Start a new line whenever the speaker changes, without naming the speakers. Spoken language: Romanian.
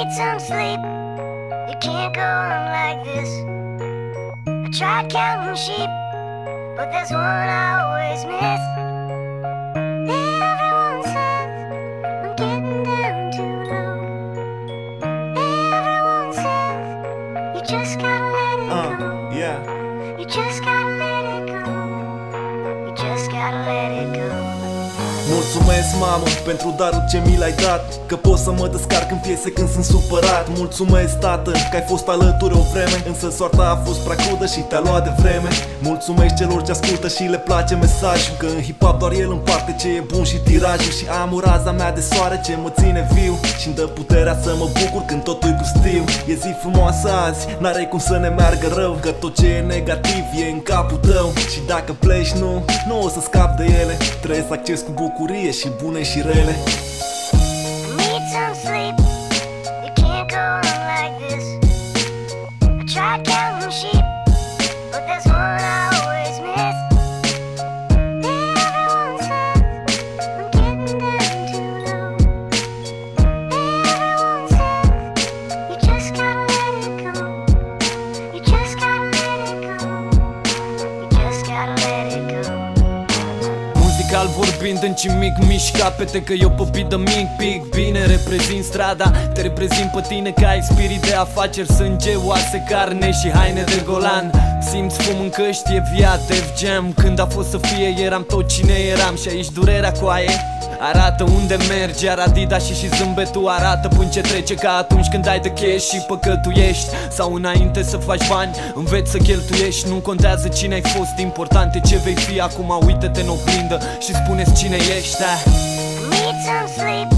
Need some sleep. You can't go on like this. I tried counting sheep, but there's one I always miss. Everyone says I'm getting down too low. Everyone says you just gotta let it go.
Yeah.
You just gotta let it go. You just gotta let it go.
Mulțumesc, mamă, pentru darul ce mi l-ai dat, că pot să mă descarc în piese când sunt supărat. Mulțumesc, tată, că ai fost alături o vreme, însă soarta a fost prea crudă și te-a luat de vreme. Mulțumesc celor ce ascultă și le place mesajul, că în hip-hop doar el împarte ce e bun și tirajul. Și am o raza mea de soare ce mă ține viu și-mi dă puterea să mă bucur când totul-i pustiu. E zi frumoasă azi, n-are cum să ne meargă rău, că tot ce e negativ e în capul tău. Și dacă pleci, nu o să scap de ele. Trebuie să acces cu bucurie și bune și rele.
Need some sleep. You can't go on like this. I tried counting sheep, but there's one I always miss. Everyone says I'm getting down too low. Everyone says you just gotta let it go. You just gotta let it go. You just gotta let it go.
Muzical vorbind în cimic mișc capete, că eu popit de mic pic. Bine reprezint strada, te reprezint pe tine că ai spirit de afaceri, sânge, oase, carne și haine de golan. Simți fum în căști, e via, Def Jam. Când a fost să fie, eram tot cine eram. Și aici durerea coaie arată unde mergi, iar Adidas și zâmbetul arată până ce trece, ca atunci când ai de cash și păcătuiești. Sau înainte să faci bani, înveți să cheltuiești. Nu contează cine ai fost, important e ce vei fi. Acum uită-te în oglindă și spune-ți cine ești.
Need some sleep.